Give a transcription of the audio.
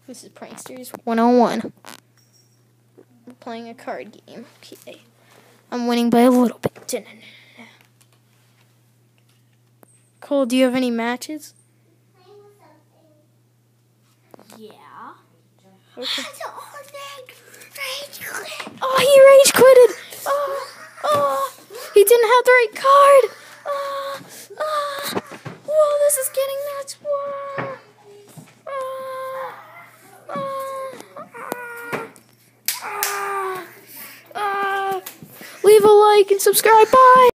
This is Pranksters 101. We're playing a card game. Okay. I'm winning by a little bit. Cole, do you have any matches? Yeah. Okay. Oh, he rage quitted. Oh, he didn't have the right card. Whoa, this is getting nuts. Whoa. Leave a like and subscribe. Bye.